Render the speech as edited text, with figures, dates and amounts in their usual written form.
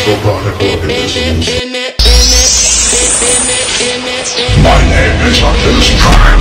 robotic organisms. My name is on this track.